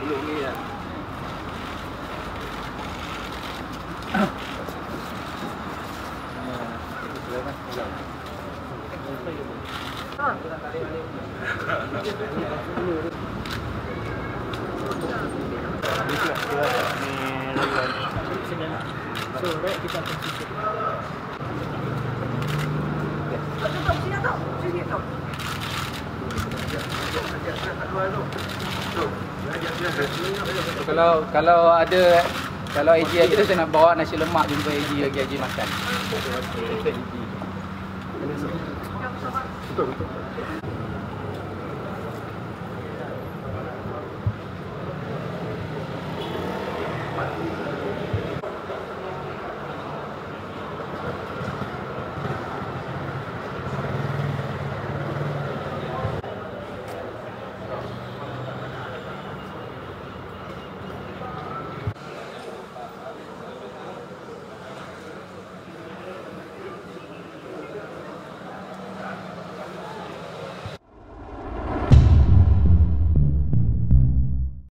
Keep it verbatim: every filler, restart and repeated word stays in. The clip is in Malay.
Belum ni lah. So, right, kita akan tutup. Kalau kalau ada kalau A J lagi tu saya nak bawa nasi lemak jumpa A J lagi, A J makan. Betul betul.